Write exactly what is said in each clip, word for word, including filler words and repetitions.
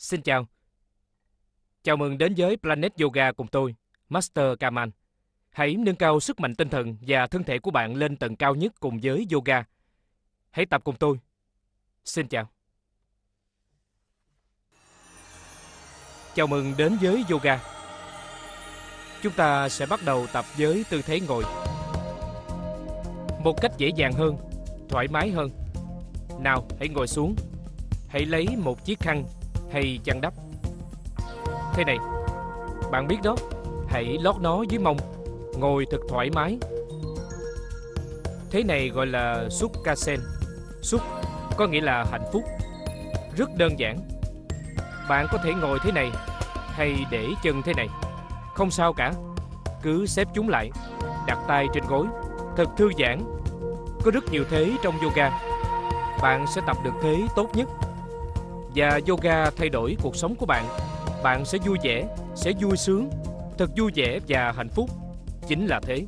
Xin chào. Chào mừng đến với Planet Yoga cùng tôi, Master Kamal. Hãy nâng cao sức mạnh tinh thần và thân thể của bạn lên tầng cao nhất cùng với yoga. Hãy tập cùng tôi. Xin chào. Chào mừng đến với yoga. Chúng ta sẽ bắt đầu tập với tư thế ngồi. Một cách dễ dàng hơn, thoải mái hơn. Nào, hãy ngồi xuống. Hãy lấy một chiếc khăn hay chăn đắp. Thế này, bạn biết đó, hãy lót nó dưới mông, ngồi thật thoải mái. Thế này gọi là Sukhasana. Sukh có nghĩa là hạnh phúc. Rất đơn giản. Bạn có thể ngồi thế này hay để chân thế này, không sao cả. Cứ xếp chúng lại, đặt tay trên gối, thật thư giãn. Có rất nhiều thế trong yoga. Bạn sẽ tập được thế tốt nhất. Và yoga thay đổi cuộc sống của bạn. Bạn sẽ vui vẻ, sẽ vui sướng, thật vui vẻ và hạnh phúc. Chính là thế.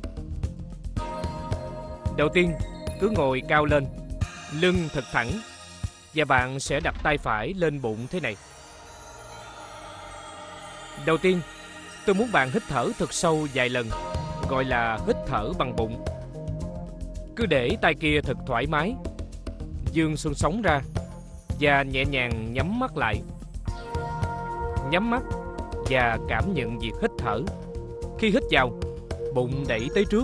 Đầu tiên, cứ ngồi cao lên, lưng thật thẳng. Và bạn sẽ đặt tay phải lên bụng thế này. Đầu tiên, tôi muốn bạn hít thở thật sâu vài lần, gọi là hít thở bằng bụng. Cứ để tay kia thật thoải mái, vươn xương sống ra và nhẹ nhàng nhắm mắt lại. Nhắm mắt và cảm nhận việc hít thở. Khi hít vào, bụng đẩy tới trước.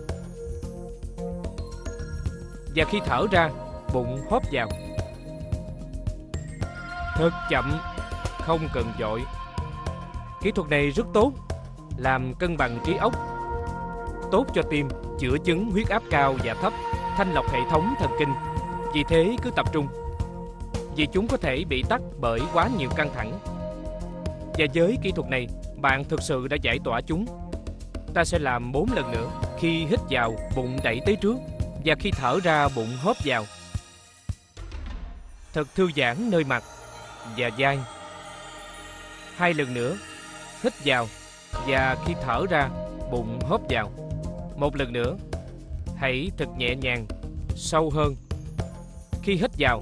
Và khi thở ra, bụng hóp vào. Thật chậm, không cần vội. Kỹ thuật này rất tốt, làm cân bằng trí óc, tốt cho tim, chữa chứng huyết áp cao và thấp, thanh lọc hệ thống thần kinh. Vì thế cứ tập trung, vì chúng có thể bị tắc bởi quá nhiều căng thẳng. Và với kỹ thuật này, bạn thực sự đã giải tỏa chúng. Ta sẽ làm bốn lần nữa. Khi hít vào, bụng đẩy tới trước. Và khi thở ra, bụng hóp vào. Thật thư giãn nơi mặt và vai. Hai lần nữa. Hít vào và khi thở ra, bụng hóp vào. Một lần nữa. Hãy thật nhẹ nhàng, sâu hơn. Khi hít vào,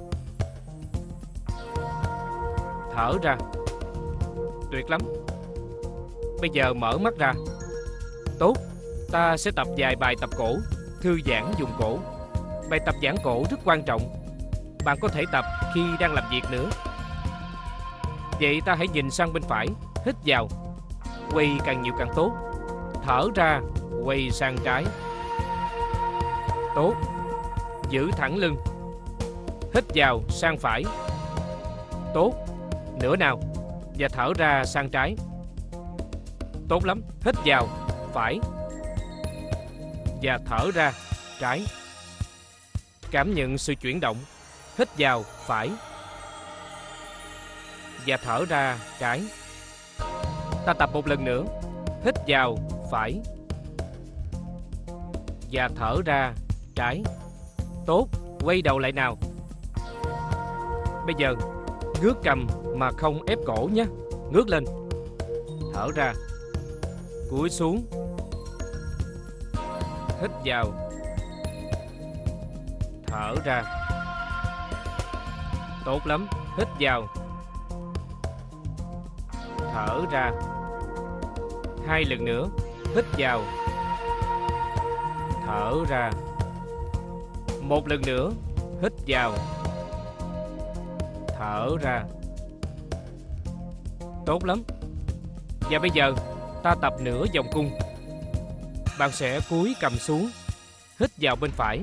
thở ra. Tuyệt lắm. Bây giờ mở mắt ra. Tốt. Ta sẽ tập vài bài tập cổ, thư giãn vùng cổ. Bài tập giãn cổ rất quan trọng. Bạn có thể tập khi đang làm việc nữa. Vậy ta hãy nhìn sang bên phải. Hít vào, quay càng nhiều càng tốt. Thở ra, quay sang trái. Tốt. Giữ thẳng lưng. Hít vào sang phải. Tốt. Nữa nào. Và thở ra sang trái. Tốt lắm. Hít vào phải và thở ra trái. Cảm nhận sự chuyển động. Hít vào phải và thở ra trái. Ta tập một lần nữa. Hít vào phải và thở ra trái. Tốt. Quay đầu lại nào. Bây giờ ngước cằm mà không ép cổ nhé. Ngước lên. Thở ra. Cúi xuống. Hít vào. Thở ra. Tốt lắm. Hít vào. Thở ra. Hai lần nữa. Hít vào. Thở ra. Một lần nữa. Hít vào. Thở ra. Tốt lắm. Và bây giờ ta tập nửa vòng cung. Bạn sẽ cúi cằm xuống. Hít vào bên phải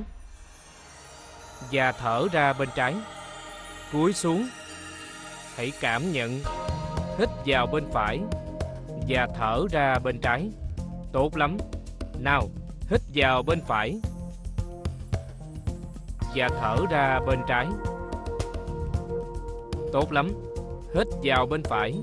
và thở ra bên trái. Cúi xuống. Hãy cảm nhận. Hít vào bên phải và thở ra bên trái. Tốt lắm. Nào, hít vào bên phải và thở ra bên trái. Tốt lắm. Hít vào bên phải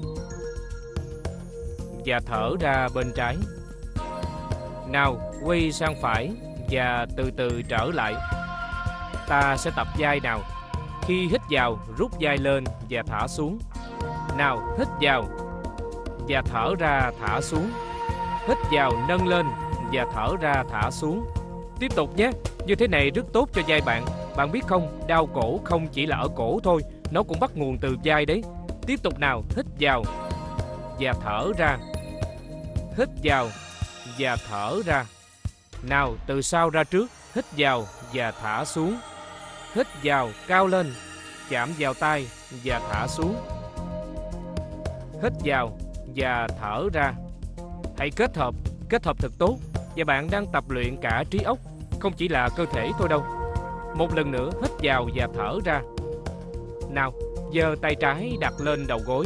và thở ra bên trái. Nào, quay sang phải và từ từ trở lại. Ta sẽ tập vai nào. Khi hít vào, rút vai lên và thả xuống. Nào, hít vào và thở ra thả xuống. Hít vào nâng lên và thở ra thả xuống. Tiếp tục nhé. Như thế này rất tốt cho vai bạn. Bạn biết không, đau cổ không chỉ là ở cổ thôi, nó cũng bắt nguồn từ vai đấy. Tiếp tục nào, hít vào và thở ra. Hít vào và thở ra. Nào, từ sau ra trước, hít vào và thả xuống. Hít vào cao lên, chạm vào tay và thả xuống. Hít vào và thở ra. Hãy kết hợp, kết hợp thật tốt. Và bạn đang tập luyện cả trí óc, không chỉ là cơ thể thôi đâu. Một lần nữa, hít vào và thở ra. Nào, giơ tay trái đặt lên đầu gối,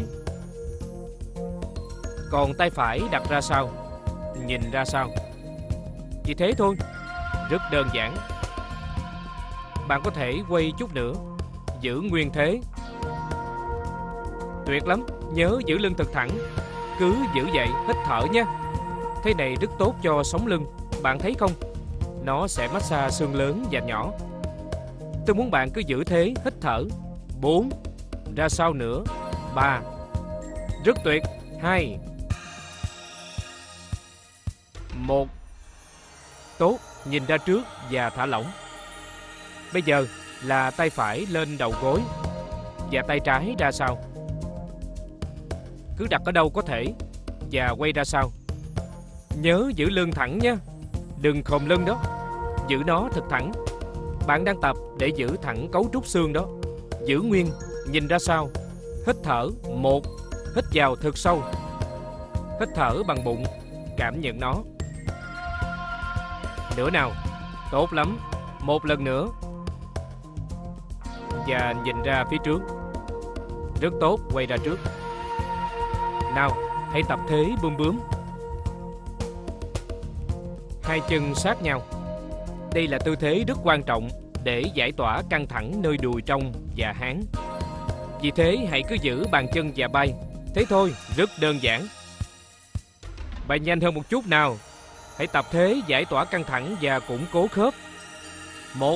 còn tay phải đặt ra sau, nhìn ra sau. Chỉ thế thôi, rất đơn giản. Bạn có thể quay chút nữa, giữ nguyên thế. Tuyệt lắm, nhớ giữ lưng thật thẳng. Cứ giữ vậy, hít thở nhé. Thế này rất tốt cho sống lưng, bạn thấy không? Nó sẽ massage xương lớn và nhỏ. Tôi muốn bạn cứ giữ thế, hít thở. Bốn, ra sau nữa. Ba, rất tuyệt. Hai, một, tốt. Nhìn ra trước và thả lỏng. Bây giờ là tay phải lên đầu gối và tay trái ra sau. Cứ đặt ở đâu có thể và quay ra sau. Nhớ giữ lưng thẳng nhé, đừng khom lưng đó. Giữ nó thật thẳng. Bạn đang tập để giữ thẳng cấu trúc xương đó. Giữ nguyên, nhìn ra sau. Hít thở. Một, hít vào thật sâu. Hít thở bằng bụng, cảm nhận nó. Nữa nào, tốt lắm. Một lần nữa. Và nhìn ra phía trước. Rất tốt, quay ra trước. Nào, hãy tập thế bướm bướm. Hai chân sát nhau. Đây là tư thế rất quan trọng để giải tỏa căng thẳng nơi đùi trong và háng. Vì thế hãy cứ giữ bàn chân và bay. Thế thôi, rất đơn giản. Bay nhanh hơn một chút nào. Hãy tập thế giải tỏa căng thẳng và củng cố khớp. Một,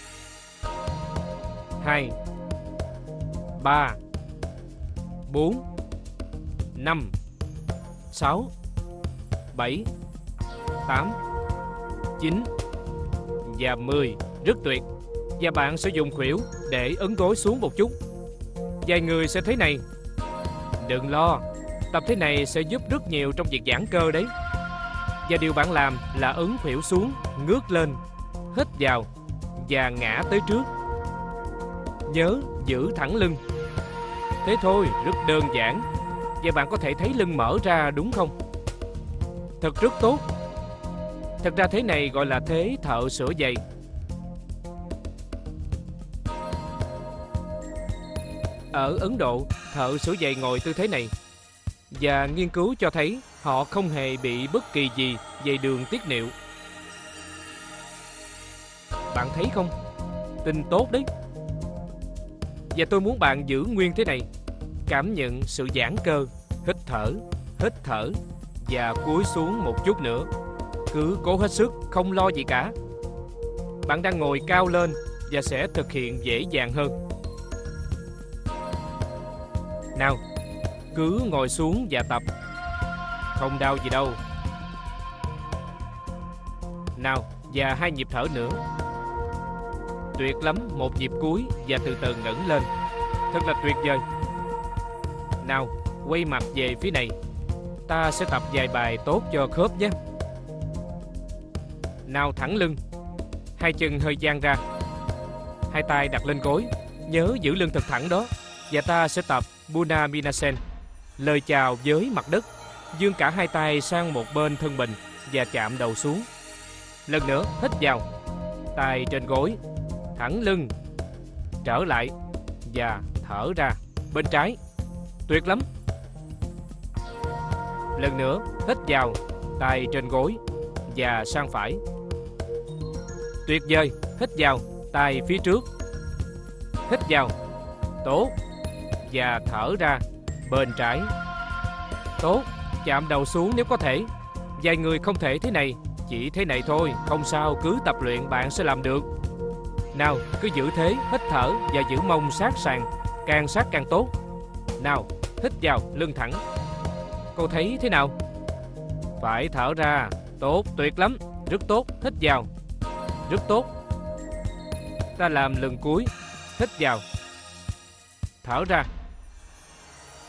hai, ba, bốn, năm, sáu, bảy, tám, chín và mười. Rất tuyệt. Và bạn sẽ dùng khuỷu để ấn gối xuống một chút. Vài người sẽ thế này. Đừng lo, tập thế này sẽ giúp rất nhiều trong việc giãn cơ đấy. Và điều bạn làm là ấn khuỷu xuống, ngước lên, hít vào và ngã tới trước. Nhớ giữ thẳng lưng. Thế thôi, rất đơn giản. Và bạn có thể thấy lưng mở ra đúng không? Thật rất tốt. Thật ra thế này gọi là thế thợ sửa giày. Ở Ấn Độ, thợ sửa giày ngồi tư thế này. Và nghiên cứu cho thấy họ không hề bị bất kỳ gì về đường tiết niệu. Bạn thấy không? Tin tốt đấy. Và tôi muốn bạn giữ nguyên thế này. Cảm nhận sự giãn cơ. Hít thở, hít thở và cúi xuống một chút nữa. Cứ cố hết sức, không lo gì cả. Bạn đang ngồi cao lên và sẽ thực hiện dễ dàng hơn. Nào, cứ ngồi xuống và tập. Không đau gì đâu. Nào, và hai nhịp thở nữa. Tuyệt lắm, một nhịp cuối và từ từ ngẩng lên. Thật là tuyệt vời. Nào, quay mặt về phía này. Ta sẽ tập vài bài tốt cho khớp nhé. Nào, thẳng lưng. Hai chân hơi dang ra. Hai tay đặt lên gối. Nhớ giữ lưng thật thẳng đó. Và ta sẽ tập Buddha Minasen, lời chào với mặt đất. Vươn cả hai tay sang một bên thân mình và chạm đầu xuống. Lần nữa, hít vào. Tay trên gối. Thẳng lưng. Trở lại. Và thở ra. Bên trái. Tuyệt lắm. Lần nữa, hít vào. Tay trên gối. Và sang phải. Tuyệt vời. Hít vào. Tay phía trước. Hít vào. Tốt. Và thở ra. Bên trái. Tốt. Chạm đầu xuống nếu có thể. Vài người không thể thế này. Chỉ thế này thôi. Không sao, cứ tập luyện bạn sẽ làm được. Nào, cứ giữ thế. Hít thở và giữ mông sát sàn. Càng sát càng tốt. Nào, hít vào, lưng thẳng. Cô thấy thế nào? Phải thở ra. Tốt, tuyệt lắm. Rất tốt. Hít vào. Rất tốt. Ta làm lần cuối. Hít vào. Thở ra.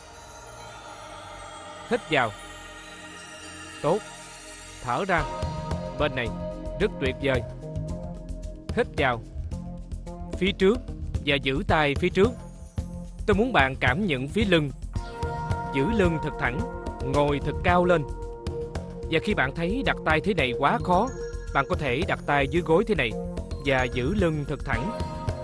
Hít vào. Tốt. Thở ra. Bên này. Rất tuyệt vời. Hít vào. Phía trước. Và giữ tay phía trước. Tôi muốn bạn cảm nhận phía lưng. Giữ lưng thật thẳng. Ngồi thật cao lên. Và khi bạn thấy đặt tay thế này quá khó, bạn có thể đặt tay dưới gối thế này và giữ lưng thật thẳng.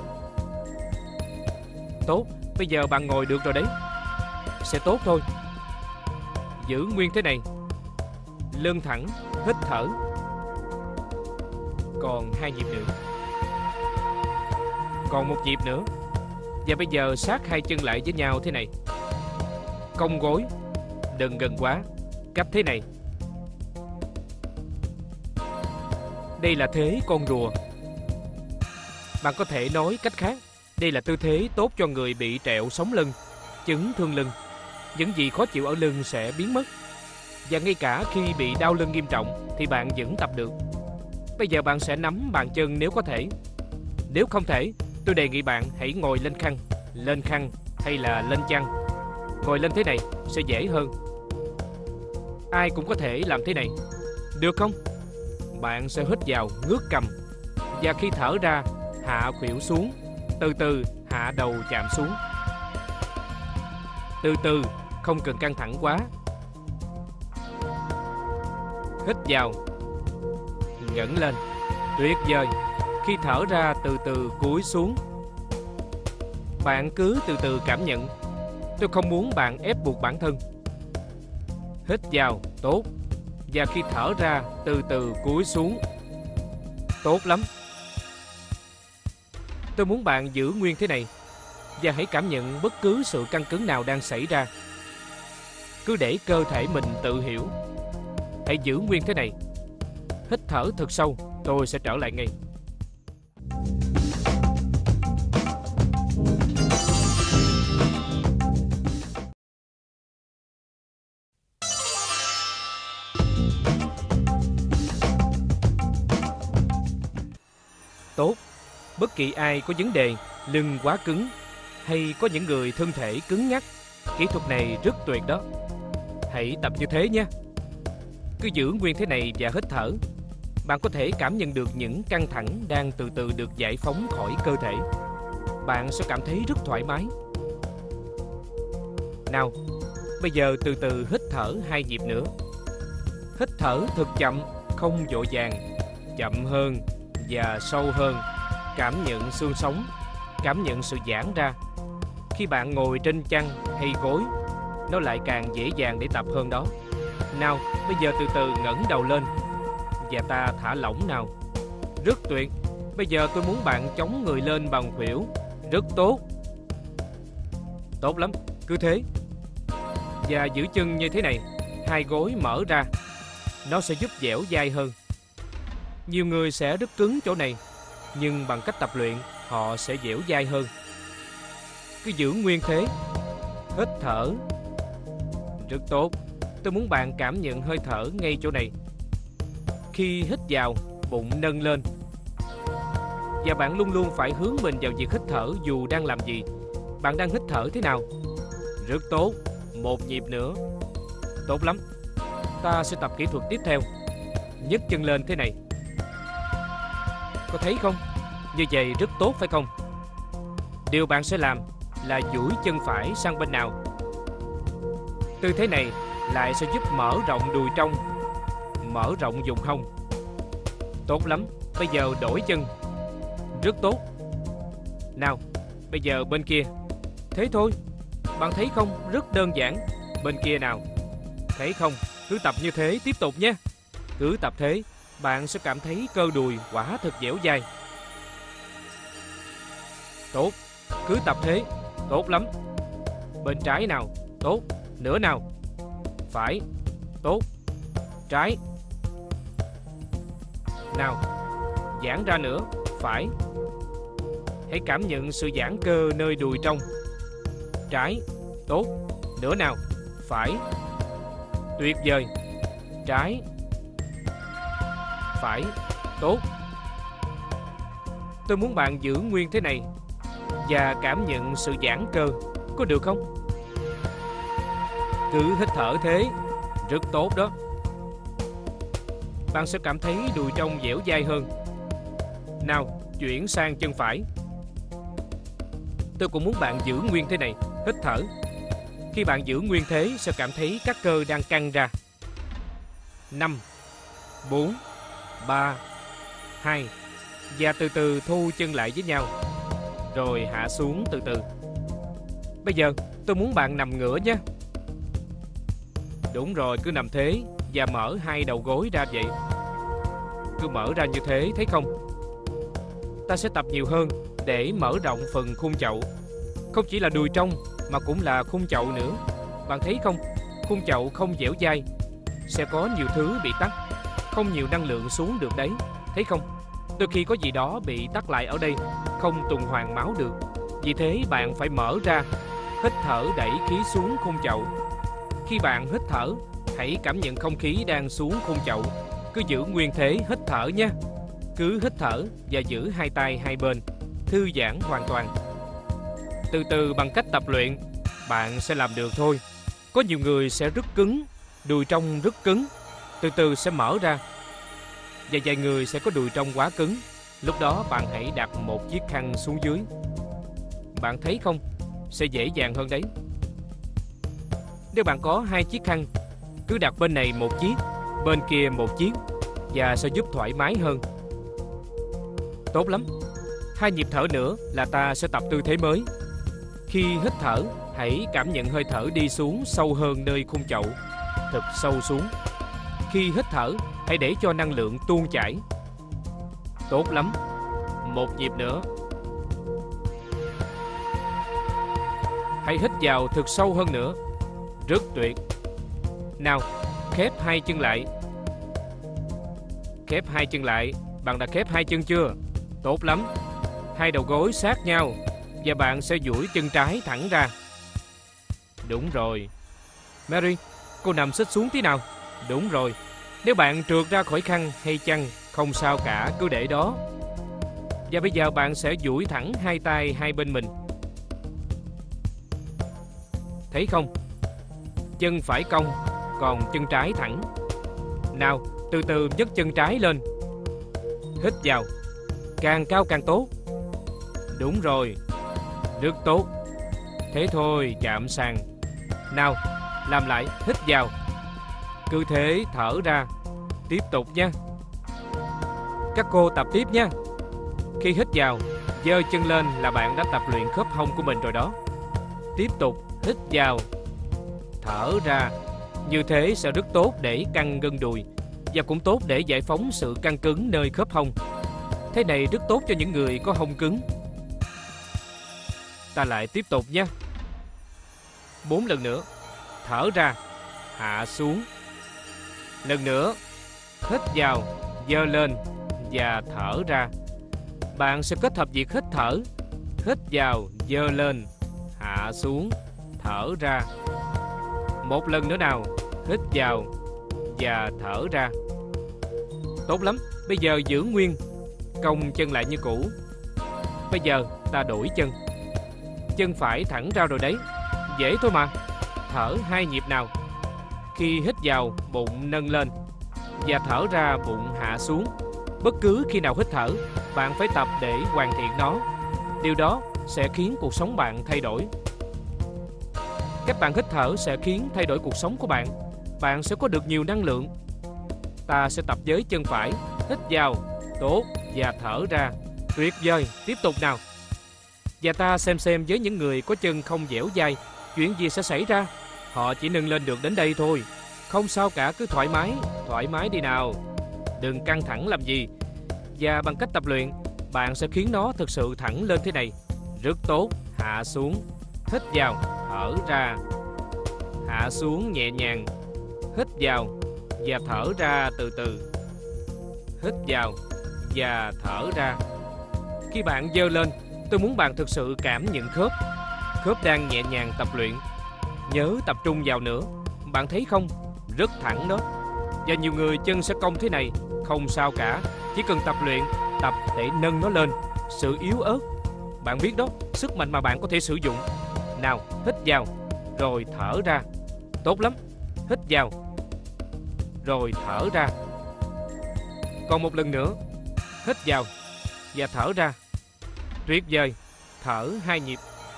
Tốt. Bây giờ bạn ngồi được rồi đấy. Sẽ tốt thôi. Giữ nguyên thế này. Lưng thẳng. Hít thở. Còn hai nhịp nữa. Còn một nhịp nữa. Và bây giờ sát hai chân lại với nhau thế này. Cong gối. Đừng gần quá. Cách thế này. Đây là thế con rùa. Bạn có thể nói cách khác, đây là tư thế tốt cho người bị trẹo sống lưng, chấn thương lưng. Những gì khó chịu ở lưng sẽ biến mất. Và ngay cả khi bị đau lưng nghiêm trọng thì bạn vẫn tập được. Bây giờ bạn sẽ nắm bàn chân nếu có thể. Nếu không thể, tôi đề nghị bạn hãy ngồi lên khăn, lên khăn hay là lên chăn. Ngồi lên thế này sẽ dễ hơn. Ai cũng có thể làm thế này. Được không? Bạn sẽ hít vào, ngước cầm. Và khi thở ra, hạ khuỷu xuống. Từ từ hạ đầu chạm xuống. Từ từ, không cần căng thẳng quá. Hít vào. Ngẩng lên. Tuyệt vời. Khi thở ra, từ từ cúi xuống. Bạn cứ từ từ cảm nhận. Tôi không muốn bạn ép buộc bản thân. Hít vào. Tốt. Và khi thở ra, từ từ cúi xuống. Tốt lắm. Tôi muốn bạn giữ nguyên thế này. Và hãy cảm nhận bất cứ sự căng cứng nào đang xảy ra. Cứ để cơ thể mình tự hiểu. Hãy giữ nguyên thế này. Hít thở thật sâu. Tôi sẽ trở lại ngay. Tốt. Bất kỳ ai có vấn đề lưng quá cứng hay có những người thân thể cứng nhắc, kỹ thuật này rất tuyệt đó. Hãy tập như thế nhé. Cứ giữ nguyên thế này và hít thở. Bạn có thể cảm nhận được những căng thẳng đang từ từ được giải phóng khỏi cơ thể. Bạn sẽ cảm thấy rất thoải mái. Nào, bây giờ từ từ hít thở hai nhịp nữa. Hít thở thật chậm, không vội vàng. Chậm hơn và sâu hơn. Cảm nhận xương sống. Cảm nhận sự giãn ra. Khi bạn ngồi trên chăn hay gối, nó lại càng dễ dàng để tập hơn đó. Nào, bây giờ từ từ ngẩng đầu lên. Và ta thả lỏng nào. Rất tuyệt. Bây giờ tôi muốn bạn chống người lên bằng khuỷu. Rất tốt. Tốt lắm. Cứ thế. Và giữ chân như thế này. Hai gối mở ra. Nó sẽ giúp dẻo dai hơn. Nhiều người sẽ rất cứng chỗ này, nhưng bằng cách tập luyện, họ sẽ dẻo dai hơn. Cứ giữ nguyên thế. Hít thở. Rất tốt. Tôi muốn bạn cảm nhận hơi thở ngay chỗ này. Khi hít vào, bụng nâng lên. Và bạn luôn luôn phải hướng mình vào việc hít thở dù đang làm gì. Bạn đang hít thở thế nào? Rất tốt. Một nhịp nữa. Tốt lắm. Ta sẽ tập kỹ thuật tiếp theo. Nhấc chân lên thế này. Có thấy không? Như vậy rất tốt phải không? Điều bạn sẽ làm là duỗi chân phải sang bên nào. Tư thế này lại sẽ giúp mở rộng đùi trong, mở rộng vùng hông. Tốt lắm. Bây giờ đổi chân. Rất tốt. Nào, bây giờ bên kia. Thế thôi. Bạn thấy không? Rất đơn giản. Bên kia nào. Thấy không? Cứ tập như thế tiếp tục nhé. Cứ tập thế, bạn sẽ cảm thấy cơ đùi quả thật dẻo dai. Tốt. Cứ tập thế. Tốt lắm. Bên trái nào. Tốt. Nữa nào. Phải. Tốt. Trái. Nào. Giãn ra nữa. Phải. Hãy cảm nhận sự giãn cơ nơi đùi trong. Trái. Tốt. Nữa nào. Phải. Tuyệt vời. Trái. Phải. Tốt. Tôi muốn bạn giữ nguyên thế này và cảm nhận sự giãn cơ. Có được không? Cứ hít thở thế, rất tốt đó. Bạn sẽ cảm thấy đùi trong dẻo dai hơn. Nào, chuyển sang chân phải. Tôi cũng muốn bạn giữ nguyên thế này, hít thở. Khi bạn giữ nguyên thế sẽ cảm thấy các cơ đang căng ra. Năm, bốn, ba, hai. Và từ từ thu chân lại với nhau, rồi hạ xuống từ từ. Bây giờ tôi muốn bạn nằm ngửa nhé. Đúng rồi, cứ nằm thế và mở hai đầu gối ra vậy. Cứ mở ra như thế, thấy không? Ta sẽ tập nhiều hơn để mở rộng phần khung chậu. Không chỉ là đùi trong mà cũng là khung chậu nữa. Bạn thấy không? Khung chậu không dẻo dai, sẽ có nhiều thứ bị tắc, không nhiều năng lượng xuống được đấy. Thấy không? Đôi khi có gì đó bị tắc lại ở đây, không tuần hoàn máu được. Vì thế bạn phải mở ra, hít thở đẩy khí xuống khung chậu. Khi bạn hít thở, hãy cảm nhận không khí đang xuống khung chậu. Cứ giữ nguyên thế hít thở nhé. Cứ hít thở và giữ hai tay hai bên, thư giãn hoàn toàn. Từ từ bằng cách tập luyện, bạn sẽ làm được thôi. Có nhiều người sẽ rất cứng, đùi trong rất cứng, từ từ sẽ mở ra. Và vài người sẽ có đùi trong quá cứng. Lúc đó bạn hãy đặt một chiếc khăn xuống dưới. Bạn thấy không? Sẽ dễ dàng hơn đấy. Nếu bạn có hai chiếc khăn, cứ đặt bên này một chiếc, bên kia một chiếc, và sẽ giúp thoải mái hơn. Tốt lắm. Hai nhịp thở nữa là ta sẽ tập tư thế mới. Khi hít thở, hãy cảm nhận hơi thở đi xuống sâu hơn nơi khung chậu, thật sâu xuống. Khi hít thở, hãy để cho năng lượng tuôn chảy. Tốt lắm. Một nhịp nữa. Hãy hít vào thật sâu hơn nữa. Rất tuyệt. Nào, khép hai chân lại. Khép hai chân lại. Bạn đã khép hai chân chưa? Tốt lắm. Hai đầu gối sát nhau và bạn sẽ duỗi chân trái thẳng ra. Đúng rồi. Mary, cô nằm xích xuống tí nào. Đúng rồi. Nếu bạn trượt ra khỏi khăn hay chăn, không sao cả, cứ để đó. Và bây giờ bạn sẽ duỗi thẳng hai tay hai bên mình. Thấy không? Chân phải cong, còn chân trái thẳng. Nào, từ từ nhấc chân trái lên. Hít vào. Càng cao càng tốt. Đúng rồi. Rất tốt. Thế thôi, chạm sàn. Nào, làm lại, hít vào. Cứ thế thở ra. Tiếp tục nha. Các cô tập tiếp nha. Khi hít vào, giơ chân lên là bạn đã tập luyện khớp hông của mình rồi đó. Tiếp tục hít vào, thở ra. Như thế sẽ rất tốt để căng gân đùi và cũng tốt để giải phóng sự căng cứng nơi khớp hông. Thế này rất tốt cho những người có hông cứng. Ta lại tiếp tục nha. Bốn lần nữa. Thở ra, hạ xuống. Lần nữa. Hít vào, giơ lên và thở ra. Bạn sẽ kết hợp việc hít thở, hít vào, giơ lên, hạ xuống, thở ra. Một lần nữa nào. Hít vào và thở ra. Tốt lắm. Bây giờ giữ nguyên, cong chân lại như cũ. Bây giờ ta đổi chân. Chân phải thẳng ra rồi đấy. Dễ thôi mà. Thở hai nhịp nào. Khi hít vào, bụng nâng lên, và thở ra, bụng hạ xuống. Bất cứ khi nào hít thở, bạn phải tập để hoàn thiện nó. Điều đó sẽ khiến cuộc sống bạn thay đổi. Các bạn hít thở sẽ khiến thay đổi cuộc sống của bạn. Bạn sẽ có được nhiều năng lượng. Ta sẽ tập với chân phải. Hít vào, tốt, và thở ra. Tuyệt vời, tiếp tục nào. Và ta xem xem với những người có chân không dẻo dai, chuyện gì sẽ xảy ra. Họ chỉ nâng lên được đến đây thôi. Không sao cả, cứ thoải mái, thoải mái đi nào. Đừng căng thẳng làm gì. Và bằng cách tập luyện, bạn sẽ khiến nó thực sự thẳng lên thế này. Rất tốt, hạ xuống. Hít vào, thở ra. Hạ xuống nhẹ nhàng. Hít vào và thở ra từ từ. Hít vào và thở ra. Khi bạn giơ lên, tôi muốn bạn thực sự cảm nhận khớp. Khớp đang nhẹ nhàng tập luyện. Nhớ tập trung vào nữa. Bạn thấy không? Rất thẳng đó. Và nhiều người chân sẽ cong thế này. Không sao cả. Chỉ cần tập luyện, tập để nâng nó lên. Sự yếu ớt, bạn biết đó, sức mạnh mà bạn có thể sử dụng. Nào, hít vào, rồi thở ra. Tốt lắm. Hít vào, rồi thở ra. Còn một lần nữa. Hít vào và thở ra. Tuyệt vời. Thở hai nhịp.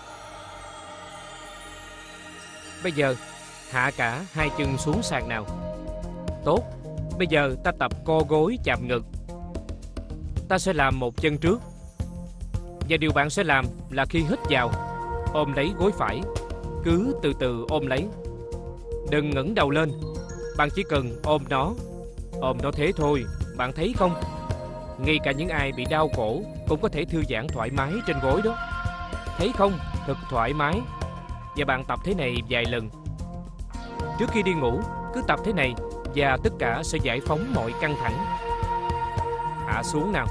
Bây giờ hạ cả hai chân xuống sàn nào. Tốt. Bây giờ ta tập co gối chạm ngực. Ta sẽ làm một chân trước. Và điều bạn sẽ làm là khi hít vào, ôm lấy gối phải. Cứ từ từ ôm lấy. Đừng ngẩng đầu lên. Bạn chỉ cần ôm nó. Ôm nó thế thôi. Bạn thấy không? Ngay cả những ai bị đau cổ cũng có thể thư giãn thoải mái trên gối đó. Thấy không? Thật thoải mái. Và bạn tập thế này vài lần. Trước khi đi ngủ, cứ tập thế này và tất cả sẽ giải phóng mọi căng thẳng. Hạ xuống nào.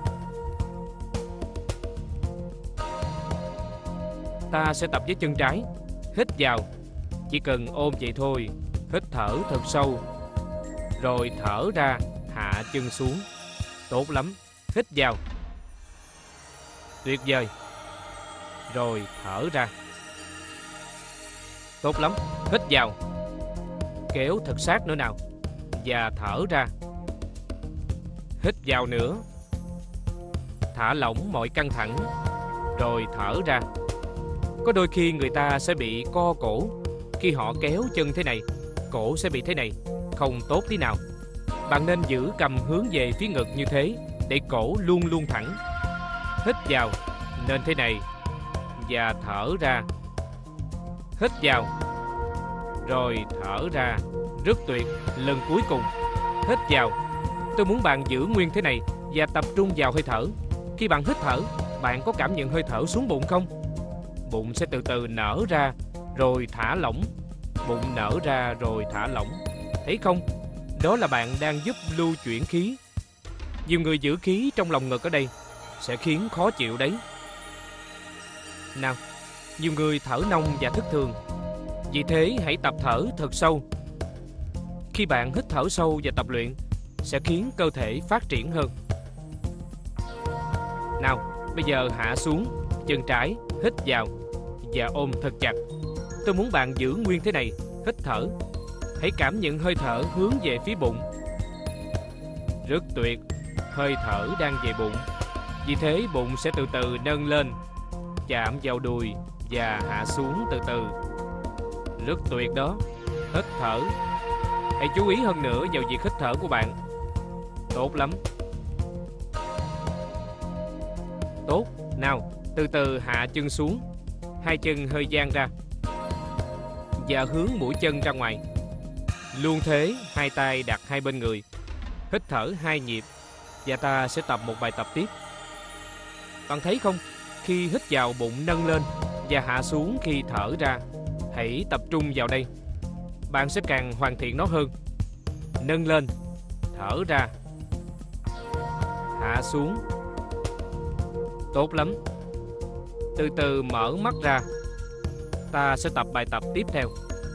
Ta sẽ tập với chân trái. Hít vào. Chỉ cần ôm vậy thôi. Hít thở thật sâu. Rồi thở ra, hạ chân xuống. Tốt lắm. Hít vào. Tuyệt vời. Rồi thở ra. Tốt lắm. Hít vào. Kéo thật sát nữa nào. Và thở ra. Hít vào nữa. Thả lỏng mọi căng thẳng. Rồi thở ra. Có đôi khi người ta sẽ bị co cổ. Khi họ kéo chân thế này, cổ sẽ bị thế này. Không tốt tí nào. Bạn nên giữ cầm hướng về phía ngực như thế, để cổ luôn luôn thẳng. Hít vào, nên thế này. Và thở ra. Hít vào. Rồi thở ra. Rất tuyệt. Lần cuối cùng. Hít vào. Tôi muốn bạn giữ nguyên thế này và tập trung vào hơi thở. Khi bạn hít thở, bạn có cảm nhận hơi thở xuống bụng không? Bụng sẽ từ từ nở ra, rồi thả lỏng. Bụng nở ra rồi thả lỏng. Thấy không? Đó là bạn đang giúp lưu chuyển khí. Nhiều người giữ khí trong lòng ngực ở đây sẽ khiến khó chịu đấy. Nào, nhiều người thở nông và thất thường. Vì thế hãy tập thở thật sâu. Khi bạn hít thở sâu và tập luyện, sẽ khiến cơ thể phát triển hơn. Nào, bây giờ hạ xuống. Chân trái, hít vào và ôm thật chặt. Tôi muốn bạn giữ nguyên thế này. Hít thở. Hãy cảm nhận hơi thở hướng về phía bụng. Rất tuyệt. Hơi thở đang về bụng. Vì thế bụng sẽ từ từ nâng lên, chạm vào đùi và hạ xuống từ từ. Rất tuyệt đó. Hít thở. Hãy chú ý hơn nữa vào việc hít thở của bạn. Tốt lắm. Tốt. Nào, từ từ hạ chân xuống. Hai chân hơi dang ra và hướng mũi chân ra ngoài. Luôn thế, hai tay đặt hai bên người. Hít thở hai nhịp và ta sẽ tập một bài tập tiếp. Bạn thấy không? Khi hít vào bụng nâng lên và hạ xuống khi thở ra. Hãy tập trung vào đây. Bạn sẽ càng hoàn thiện nó hơn. Nâng lên, thở ra, hạ xuống. Tốt lắm. Từ từ mở mắt ra. Ta sẽ tập bài tập tiếp theo.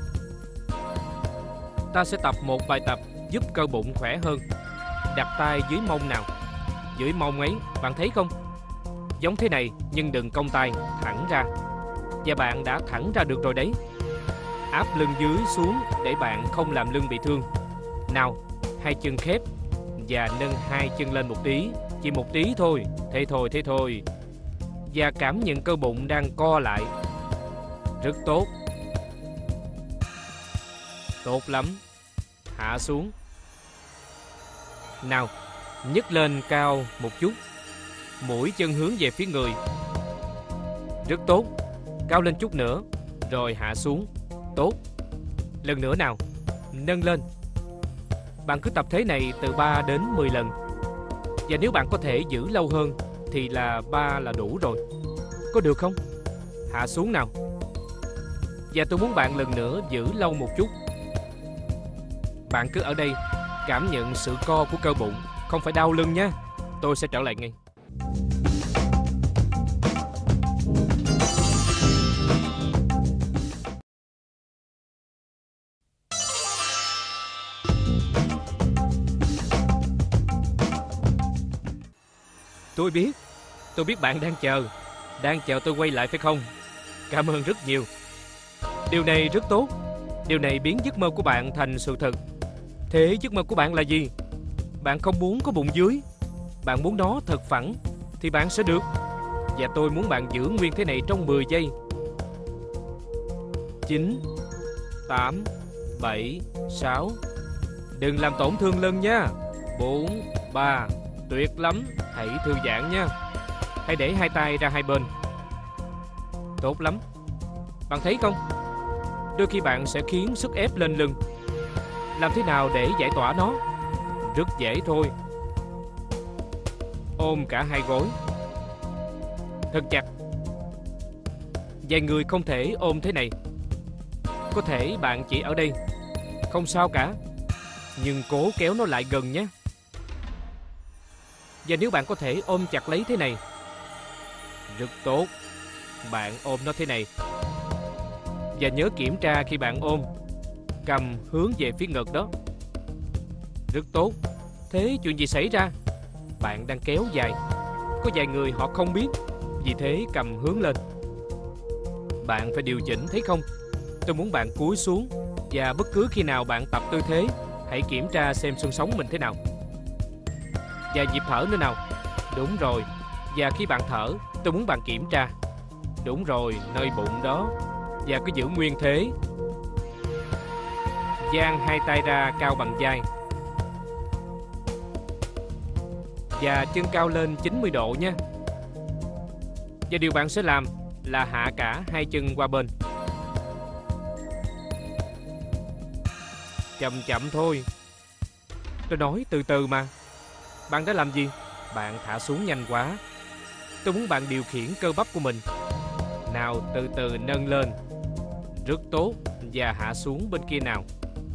Ta sẽ tập một bài tập giúp cơ bụng khỏe hơn. Đặt tay dưới mông nào. Dưới mông ấy, bạn thấy không? Giống thế này, nhưng đừng cong tay, thẳng ra. Và bạn đã thẳng ra được rồi đấy. Áp lưng dưới xuống để bạn không làm lưng bị thương. Nào, hai chân khép và nâng hai chân lên một tí. Chỉ một tí thôi. Thế thôi, thế thôi. Và cảm nhận cơ bụng đang co lại. Rất tốt. Tốt lắm. Hạ xuống. Nào, nhấc lên cao một chút. Mũi chân hướng về phía người. Rất tốt. Cao lên chút nữa. Rồi hạ xuống. Tốt. Lần nữa nào. Nâng lên. Bạn cứ tập thế này từ ba đến mười lần. Và nếu bạn có thể giữ lâu hơn thì là ba là đủ rồi. Có được không? Hạ xuống nào. Và tôi muốn bạn lần nữa giữ lâu một chút. Bạn cứ ở đây cảm nhận sự co của cơ bụng. Không phải đau lưng nha. Tôi sẽ trở lại ngay. Tôi biết. Tôi biết bạn đang chờ. Đang chờ tôi quay lại phải không? Cảm ơn rất nhiều. Điều này rất tốt. Điều này biến giấc mơ của bạn thành sự thật. Thế giấc mơ của bạn là gì? Bạn không muốn có bụng dưới, bạn muốn nó thật phẳng, thì bạn sẽ được. Và tôi muốn bạn giữ nguyên thế này trong mười giây. Chín, tám, bảy, sáu. Đừng làm tổn thương lưng nha. Bốn, ba. Tuyệt lắm. Hãy thư giãn nha. Hãy để hai tay ra hai bên. Tốt lắm. Bạn thấy không? Đôi khi bạn sẽ khiến sức ép lên lưng. Làm thế nào để giải tỏa nó? Rất dễ thôi. Ôm cả hai gối thật chặt. Vài người không thể ôm thế này. Có thể bạn chỉ ở đây, không sao cả, nhưng cố kéo nó lại gần nhé. Và nếu bạn có thể ôm chặt lấy thế này, rất tốt. Bạn ôm nó thế này. Và nhớ kiểm tra khi bạn ôm, cầm hướng về phía ngực đó. Rất tốt. Thế chuyện gì xảy ra? Bạn đang kéo dài. Có vài người họ không biết, vì thế cầm hướng lên. Bạn phải điều chỉnh, thấy không? Tôi muốn bạn cúi xuống. Và bất cứ khi nào bạn tập tư thế, hãy kiểm tra xem xương sống mình thế nào. Và nhịp thở nữa nào. Đúng rồi. Và khi bạn thở, tôi muốn bạn kiểm tra. Đúng rồi, nơi bụng đó. Và cứ giữ nguyên thế. Dang hai tay ra cao bằng vai. Và chân cao lên chín mươi độ nha. Và điều bạn sẽ làm là hạ cả hai chân qua bên. Chậm chậm thôi. Tôi nói từ từ mà. Bạn đã làm gì? Bạn thả xuống nhanh quá. Tôi muốn bạn điều khiển cơ bắp của mình. Nào, từ từ nâng lên. Rất tốt. Và hạ xuống bên kia nào.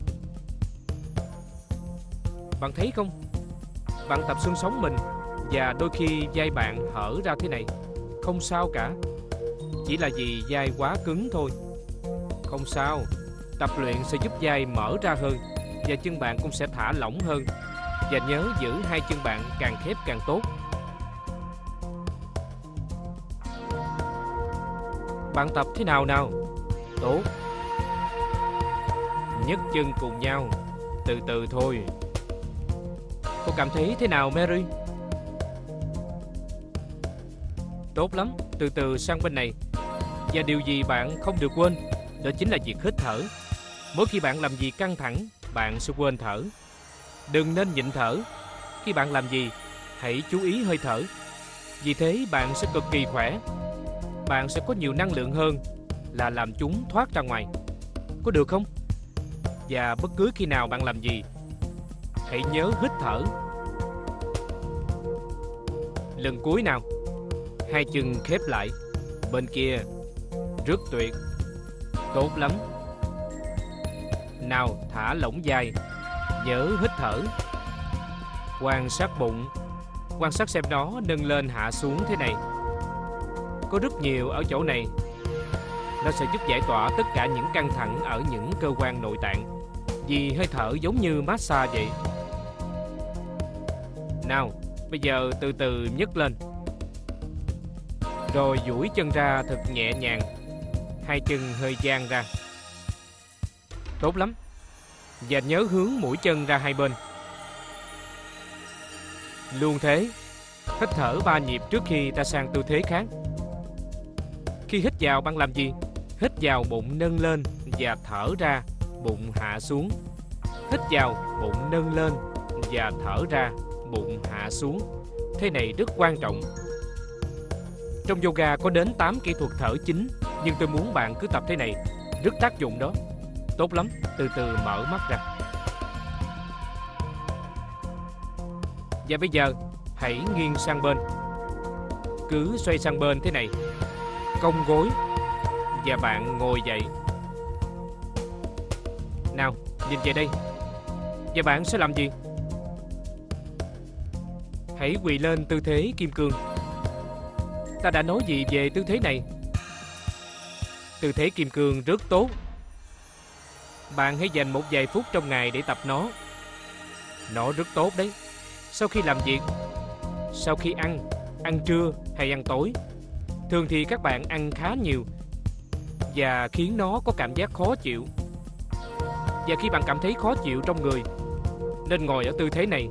Bạn thấy không? Bạn tập xương sống mình. Và đôi khi vai bạn hở ra thế này. Không sao cả. Chỉ là vì vai quá cứng thôi. Không sao. Tập luyện sẽ giúp vai mở ra hơn. Và chân bạn cũng sẽ thả lỏng hơn. Và nhớ giữ hai chân bạn càng khép càng tốt. Bạn tập thế nào nào? Tốt. Nhấc chân cùng nhau. Từ từ thôi. Cô cảm thấy thế nào, Mary? Tốt lắm. Từ từ sang bên này. Và điều gì bạn không được quên, đó chính là việc hít thở. Mỗi khi bạn làm gì căng thẳng, bạn sẽ quên thở. Đừng nên nhịn thở. Khi bạn làm gì, hãy chú ý hơi thở. Vì thế bạn sẽ cực kỳ khỏe. Bạn sẽ có nhiều năng lượng hơn là làm chúng thoát ra ngoài. Có được không? Và bất cứ khi nào bạn làm gì, hãy nhớ hít thở. Lần cuối nào. Hai chân khép lại. Bên kia. Rất tuyệt. Tốt lắm. Nào, thả lỏng vai. Nhớ hít thở. Quan sát bụng. Quan sát xem nó nâng lên hạ xuống thế này. Có rất nhiều ở chỗ này. Nó sẽ giúp giải tỏa tất cả những căng thẳng ở những cơ quan nội tạng. Vì hơi thở giống như massage vậy. Nào, bây giờ từ từ nhấc lên. Rồi duỗi chân ra thật nhẹ nhàng. Hai chân hơi dang ra. Tốt lắm. Và nhớ hướng mũi chân ra hai bên. Luôn thế. Hít thở ba nhịp trước khi ta sang tư thế khác. Khi hít vào bạn làm gì? Hít vào bụng nâng lên và thở ra bụng hạ xuống. Hít vào bụng nâng lên và thở ra bụng hạ xuống. Thế này rất quan trọng. Trong yoga có đến tám kỹ thuật thở chính, nhưng tôi muốn bạn cứ tập thế này. Rất tác dụng đó. Tốt lắm. Từ từ mở mắt ra. Và bây giờ hãy nghiêng sang bên. Cứ xoay sang bên thế này. Cong gối. Và bạn ngồi dậy. Nào, nhìn về đây. Và bạn sẽ làm gì? Hãy quỳ lên tư thế kim cương. Ta đã nói gì về tư thế này? Tư thế kim cương rất tốt. Bạn hãy dành một vài phút trong ngày để tập nó. Nó rất tốt đấy. Sau khi làm việc, sau khi ăn, ăn trưa hay ăn tối. Thường thì các bạn ăn khá nhiều và khiến nó có cảm giác khó chịu. Và khi bạn cảm thấy khó chịu trong người, nên ngồi ở tư thế này.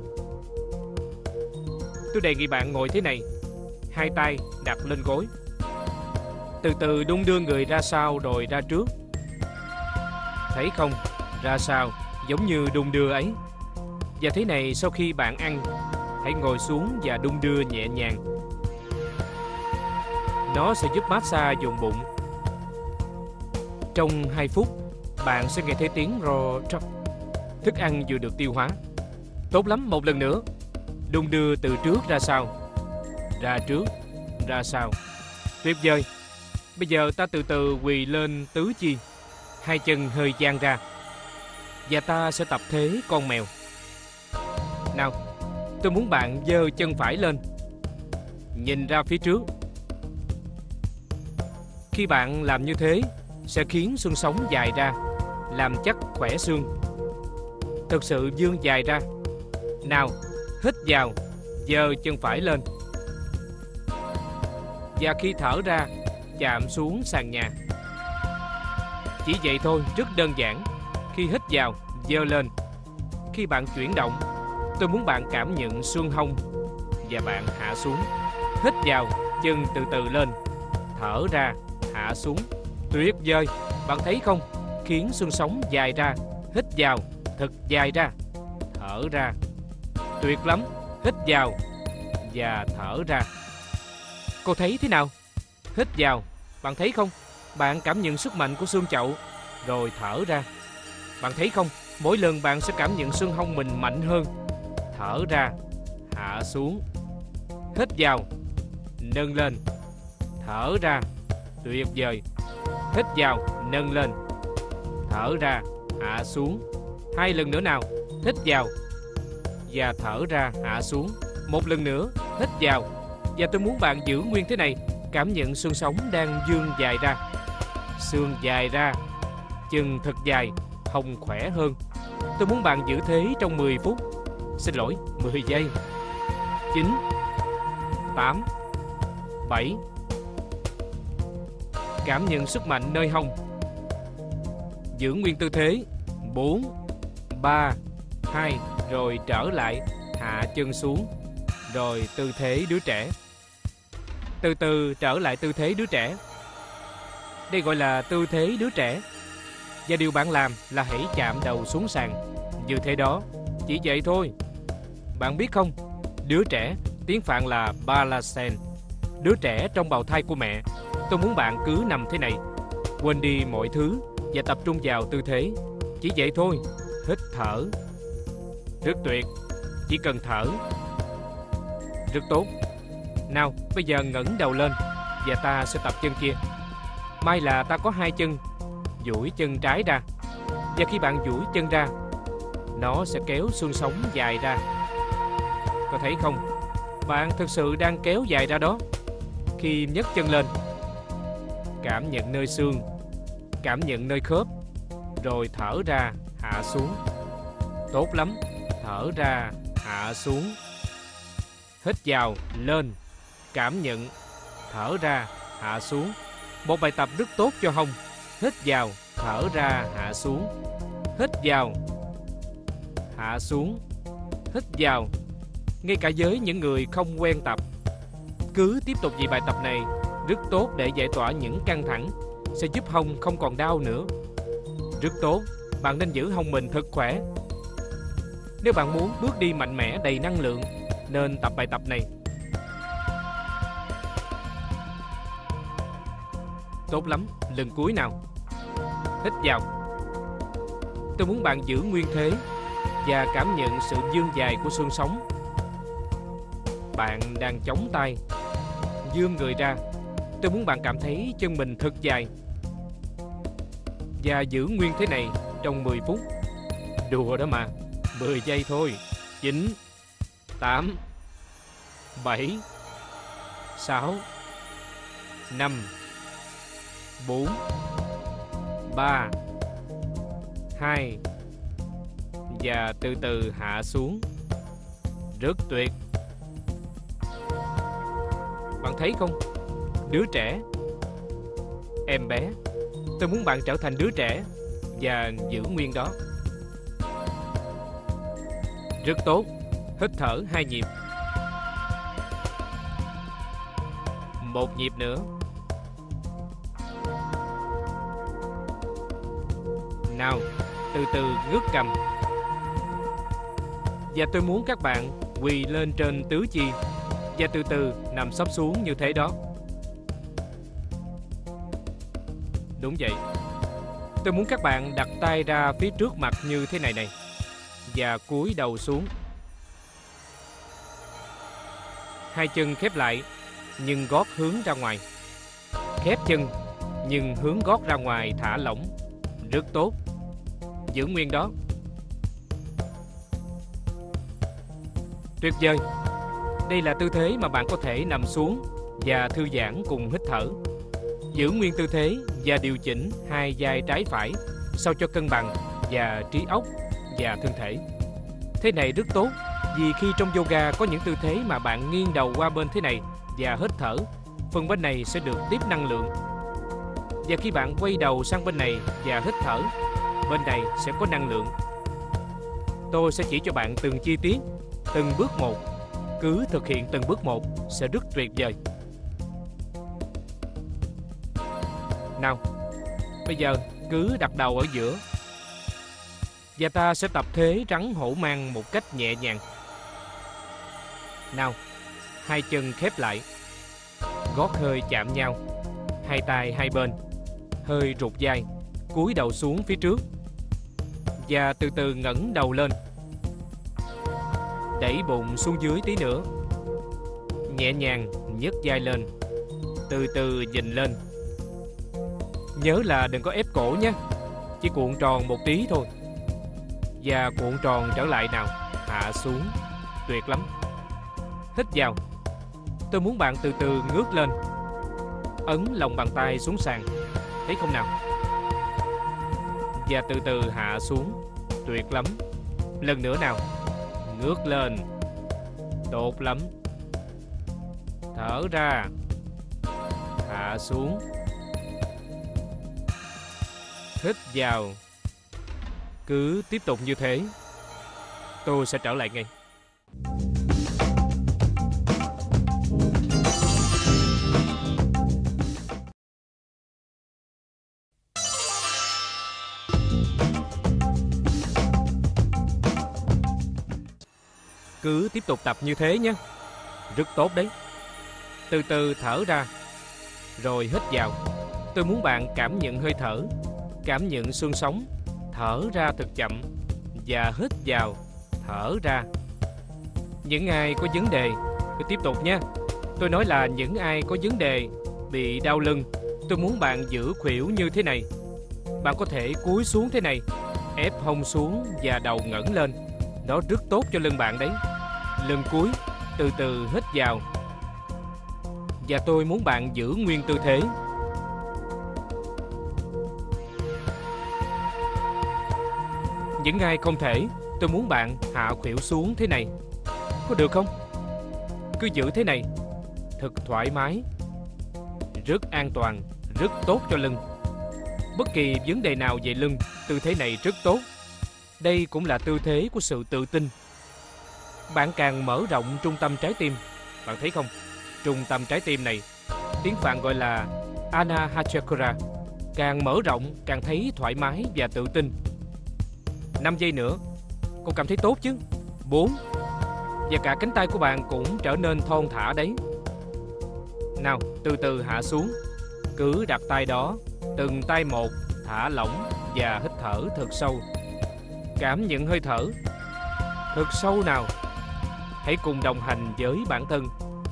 Tôi đề nghị bạn ngồi thế này, hai tay đặt lên gối. Từ từ đung đưa người ra sau rồi ra trước. Thấy không? Ra sau, giống như đung đưa ấy. Và thế này sau khi bạn ăn, hãy ngồi xuống và đung đưa nhẹ nhàng. Nó sẽ giúp massage vùng bụng. Trong hai phút, bạn sẽ nghe thấy tiếng rò tróc. Thức ăn vừa được tiêu hóa. Tốt lắm, một lần nữa. Đung đưa từ trước ra sau. Ra trước, ra sau. Tuyệt vời. Bây giờ ta từ từ quỳ lên tứ chi, hai chân hơi dang ra. Và ta sẽ tập thế con mèo. Nào, tôi muốn bạn giơ chân phải lên, nhìn ra phía trước. Khi bạn làm như thế, sẽ khiến xương sống dài ra, làm chắc khỏe xương. Thực sự vươn dài ra. Nào, hít vào, giơ chân phải lên. Và khi thở ra, chạm xuống sàn nhà. Chỉ vậy thôi, rất đơn giản. Khi hít vào, giơ lên. Khi bạn chuyển động, tôi muốn bạn cảm nhận xương hông và bạn hạ xuống. Hít vào, chân từ từ lên. Thở ra, hạ xuống. Tuyệt vời. Bạn thấy không? Khiến xương sống dài ra. Hít vào, thật dài ra. Thở ra. Tuyệt lắm. Hít vào và thở ra. Cô thấy thế nào? Hít vào, bạn thấy không? Bạn cảm nhận sức mạnh của xương chậu, rồi thở ra. Bạn thấy không? Mỗi lần bạn sẽ cảm nhận xương hông mình mạnh hơn. Thở ra, hạ xuống. Hít vào, nâng lên. Thở ra. Tuyệt vời. Hít vào, nâng lên. Thở ra, hạ xuống. Hai lần nữa nào. Hít vào và thở ra, hạ xuống. Một lần nữa. Hít vào. Và tôi muốn bạn giữ nguyên thế này. Cảm nhận xương sống đang vươn dài ra. Xương dài ra. Chân thật dài. Hông khỏe hơn. Tôi muốn bạn giữ thế trong mười phút. Xin lỗi, mười giây. Chín, tám, bảy. Cảm nhận sức mạnh nơi hông. Giữ nguyên tư thế. Bốn, ba, hai. Rồi trở lại. Hạ chân xuống. Rồi tư thế đứa trẻ. Từ từ trở lại tư thế đứa trẻ. Đây gọi là tư thế đứa trẻ. Và điều bạn làm là hãy chạm đầu xuống sàn. Như thế đó. Chỉ vậy thôi. Bạn biết không? Đứa trẻ, tiếng Phạn là Balasen. Đứa trẻ trong bào thai của mẹ. Tôi muốn bạn cứ nằm thế này. Quên đi mọi thứ và tập trung vào tư thế. Chỉ vậy thôi. Hít thở. Rất tuyệt. Chỉ cần thở. Rất tốt. Nào, bây giờ ngẩng đầu lên và ta sẽ tập chân kia. May là ta có hai chân. Duỗi chân trái ra. Và khi bạn duỗi chân ra, nó sẽ kéo xương sống dài ra. Có thấy không? Bạn thực sự đang kéo dài ra đó. Khi nhấc chân lên, cảm nhận nơi xương, cảm nhận nơi khớp, rồi thở ra, hạ xuống. Tốt lắm. Thở ra, hạ xuống. Hít vào, lên, cảm nhận. Thở ra, hạ xuống. Một bài tập rất tốt cho hông. Hít vào, thở ra, hạ xuống. Hít vào, hạ xuống. Hít vào. Ngay cả với những người không quen tập, cứ tiếp tục vì bài tập này rất tốt để giải tỏa những căng thẳng, sẽ giúp hông không còn đau nữa. Rất tốt. Bạn nên giữ hông mình thật khỏe. Nếu bạn muốn bước đi mạnh mẽ đầy năng lượng, nên tập bài tập này. Tốt lắm. Lần cuối nào. Hít vào. Tôi muốn bạn giữ nguyên thế và cảm nhận sự vươn dài của xương sống. Bạn đang chống tay, vươn người ra. Tôi muốn bạn cảm thấy chân mình thật dài. Và giữ nguyên thế này trong mười phút. Đùa đó mà. mười giây thôi. Chín, tám, bảy, sáu, năm, bốn, ba, hai. Và từ từ hạ xuống. Rất tuyệt. Bạn thấy không? Đứa trẻ. Em bé. Tôi muốn bạn trở thành đứa trẻ và giữ nguyên đó. Rất tốt. Hít thở hai nhịp. Một nhịp nữa. Nào, từ từ ngước cầm. Và tôi muốn các bạn quỳ lên trên tứ chi và từ từ nằm sấp xuống như thế đó. Đúng vậy. Tôi muốn các bạn đặt tay ra phía trước mặt như thế này này và cúi đầu xuống. Hai chân khép lại nhưng gót hướng ra ngoài. Khép chân nhưng hướng gót ra ngoài, thả lỏng. Rất tốt. Giữ nguyên đó. Tuyệt vời. Đây là tư thế mà bạn có thể nằm xuống và thư giãn cùng hít thở. Giữ nguyên tư thế và điều chỉnh hai vai trái phải sao cho cân bằng và trí óc và thân thể. Thế này rất tốt, vì khi trong yoga có những tư thế mà bạn nghiêng đầu qua bên thế này và hít thở, phần bên này sẽ được tiếp năng lượng. Và khi bạn quay đầu sang bên này và hít thở, bên này sẽ có năng lượng. Tôi sẽ chỉ cho bạn từng chi tiết, từng bước một. Cứ thực hiện từng bước một sẽ rất tuyệt vời. Nào, bây giờ cứ đặt đầu ở giữa. Và ta sẽ tập thế rắn hổ mang một cách nhẹ nhàng. Nào, hai chân khép lại. Gót hơi chạm nhau. Hai tay hai bên. Hơi rụt vai. Cúi đầu xuống phía trước. Và từ từ ngẩng đầu lên. Đẩy bụng xuống dưới tí nữa. Nhẹ nhàng nhấc vai lên. Từ từ nhìn lên. Nhớ là đừng có ép cổ nhé. Chỉ cuộn tròn một tí thôi. Và cuộn tròn trở lại nào. Hạ xuống. Tuyệt lắm. Hít vào. Tôi muốn bạn từ từ ngước lên. Ấn lòng bàn tay xuống sàn. Thấy không nào? Và từ từ hạ xuống. Tuyệt lắm. Lần nữa nào. Ngước lên. Tốt lắm. Thở ra. Hạ xuống. Hít vào. Cứ tiếp tục như thế. Tôi sẽ trở lại ngay. Cứ tiếp tục tập như thế nhé. Rất tốt đấy. Từ từ thở ra. Rồi hít vào. Tôi muốn bạn cảm nhận hơi thở. Cảm nhận xương sống. Thở ra thật chậm. Và hít vào. Thở ra. Những ai có vấn đề, cứ tiếp tục nha. Tôi nói là những ai có vấn đề bị đau lưng, tôi muốn bạn giữ khuỷu như thế này. Bạn có thể cúi xuống thế này, ép hông xuống và đầu ngẩng lên. Đó rất tốt cho lưng bạn đấy. Lưng cúi, từ từ hít vào. Và tôi muốn bạn giữ nguyên tư thế. Những ai không thể, tôi muốn bạn hạ khuỷu xuống thế này. Có được không? Cứ giữ thế này. Thật thoải mái. Rất an toàn, rất tốt cho lưng. Bất kỳ vấn đề nào về lưng, tư thế này rất tốt. Đây cũng là tư thế của sự tự tin. Bạn càng mở rộng trung tâm trái tim. Bạn thấy không? Trung tâm trái tim này, tiếng Phạn gọi là Anahachakra. Càng mở rộng, càng thấy thoải mái và tự tin. năm giây nữa. Cô cảm thấy tốt chứ? bốn. Và cả cánh tay của bạn cũng trở nên thon thả đấy. Nào, từ từ hạ xuống. Cứ đặt tay đó, từng tay một, thả lỏng và hít thở thật sâu. Cảm nhận hơi thở. Thật sâu nào. Hãy cùng đồng hành với bản thân.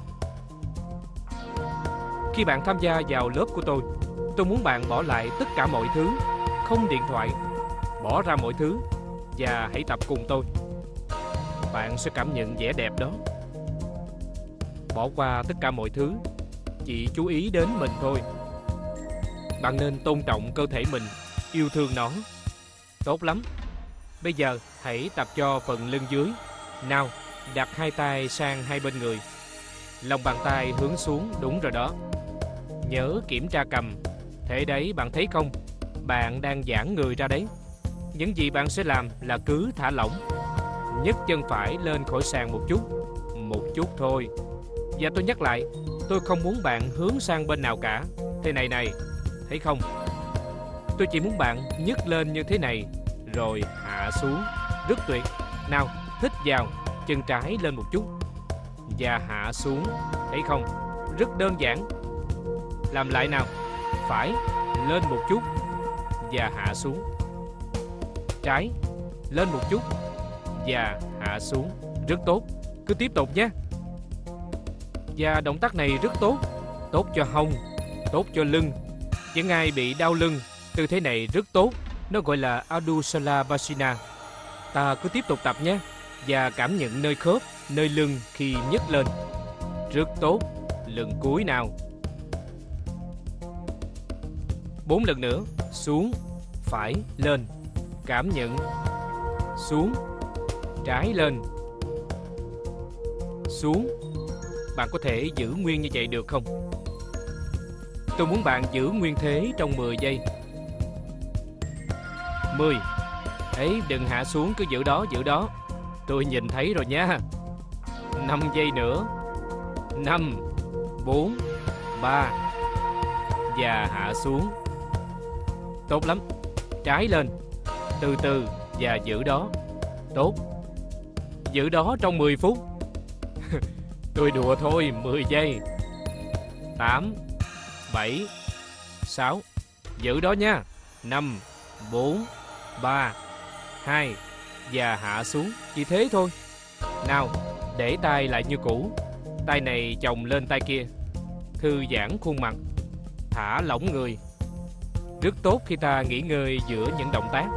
Khi bạn tham gia vào lớp của tôi, tôi muốn bạn bỏ lại tất cả mọi thứ, không điện thoại, bỏ ra mọi thứ và hãy tập cùng tôi. Bạn sẽ cảm nhận vẻ đẹp đó. Bỏ qua tất cả mọi thứ, chỉ chú ý đến mình thôi. Bạn nên tôn trọng cơ thể mình, yêu thương nó. Tốt lắm. Bây giờ hãy tập cho phần lưng dưới. Nào, đặt hai tay sang hai bên người. Lòng bàn tay hướng xuống, đúng rồi đó. Nhớ kiểm tra cầm. Thế đấy, bạn thấy không? Bạn đang giãn người ra đấy. Những gì bạn sẽ làm là cứ thả lỏng. nhấc chân phải lên khỏi sàn một chút. Một chút thôi. Và tôi nhắc lại, tôi không muốn bạn hướng sang bên nào cả. Thế này này, thấy không? Tôi chỉ muốn bạn nhấc lên như thế này, rồi hạ xuống. Rất tuyệt. Nào, hít vào, chân trái lên một chút, và hạ xuống. Thấy không? Rất đơn giản. Làm lại nào. Phải, lên một chút, và hạ xuống. Trái, lên một chút, và hạ xuống. Rất tốt. Cứ tiếp tục nhé. Và động tác này rất tốt. Tốt cho hông, tốt cho lưng. Những ai bị đau lưng, tư thế này rất tốt. Nó gọi là Urdhva. Ta cứ tiếp tục tập nhé. Và cảm nhận nơi khớp, nơi lưng khi nhấc lên. Rất tốt. Lần cuối nào. Bốn lần nữa. Xuống, phải, lên. Cảm nhận. Xuống, trái lên. Xuống. Bạn có thể giữ nguyên như vậy được không? Tôi muốn bạn giữ nguyên thế trong mười giây. mười. Ấy, đừng hạ xuống, cứ giữ đó, giữ đó. Tôi nhìn thấy rồi nha. năm giây nữa. năm, bốn, ba. Và hạ xuống. Tốt lắm. Trái lên. Từ từ và giữ đó. Tốt. Giữ đó trong mười phút. Tôi đùa thôi. Mười giây. Tám, bảy, sáu. Giữ đó nha. Năm, bốn, ba, hai. Và hạ xuống. Chỉ thế thôi. Nào, để tay lại như cũ. Tay này chồng lên tay kia. Thư giãn khuôn mặt. Thả lỏng người. Rất tốt khi ta nghỉ ngơi giữa những động tác.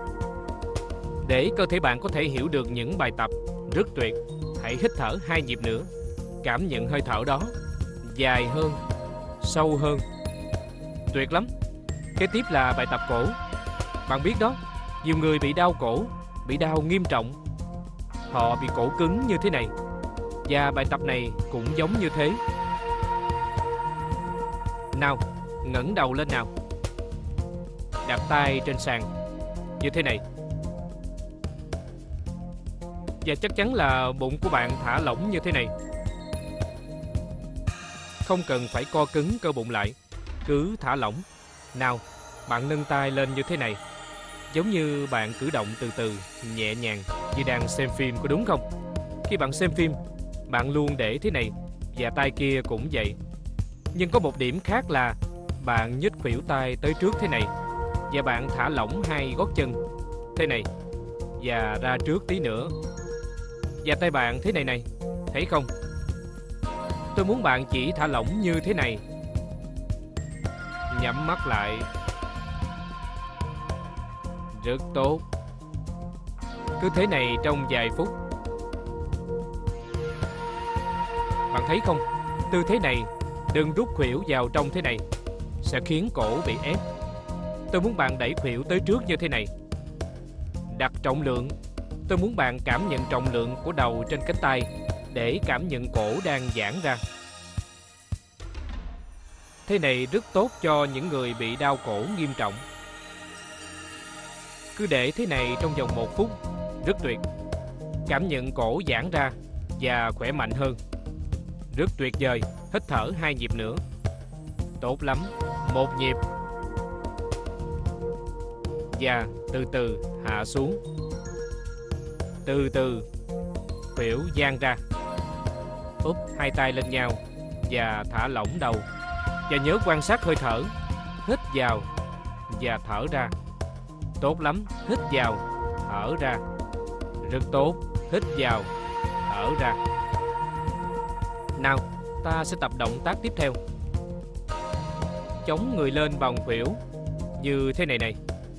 Để cơ thể bạn có thể hiểu được những bài tập rất tuyệt, hãy hít thở hai nhịp nữa. Cảm nhận hơi thở đó. Dài hơn, sâu hơn. Tuyệt lắm. Kế tiếp là bài tập cổ. Bạn biết đó, nhiều người bị đau cổ, bị đau nghiêm trọng. Họ bị cổ cứng như thế này. Và bài tập này cũng giống như thế. Nào, ngẩng đầu lên nào. Đặt tay trên sàn như thế này. Và chắc chắn là bụng của bạn thả lỏng như thế này. Không cần phải co cứng cơ bụng lại. Cứ thả lỏng. Nào, bạn nâng tay lên như thế này. Giống như bạn cử động từ từ, nhẹ nhàng, như đang xem phim, có đúng không? Khi bạn xem phim, bạn luôn để thế này, và tay kia cũng vậy. Nhưng có một điểm khác là bạn nhích khuỷu tay tới trước thế này, và bạn thả lỏng hai gót chân thế này, và ra trước tí nữa. Và tay bạn thế này này, thấy không? Tôi muốn bạn chỉ thả lỏng như thế này. Nhắm mắt lại. Rất tốt. Cứ thế này trong vài phút. Bạn thấy không? Tư thế này, đừng rút khuỷu vào trong thế này, sẽ khiến cổ bị ép. Tôi muốn bạn đẩy khuỷu tới trước như thế này. Đặt trọng lượng. Tôi muốn bạn cảm nhận trọng lượng của đầu trên cánh tay, để cảm nhận cổ đang giãn ra. Thế này rất tốt cho những người bị đau cổ nghiêm trọng. Cứ để thế này trong vòng một phút. Rất tuyệt. Cảm nhận cổ giãn ra và khỏe mạnh hơn. Rất tuyệt vời. Hít thở hai nhịp nữa. Tốt lắm. Một nhịp. Và từ từ hạ xuống. Từ từ. Khuỷu dang ra. Úp hai tay lên nhau và thả lỏng đầu. Và nhớ quan sát hơi thở. Hít vào và thở ra. Tốt lắm. Hít vào, thở ra. Rất tốt. Hít vào, thở ra. Nào, ta sẽ tập động tác tiếp theo. Chống người lên vòng khuỷu như thế này này.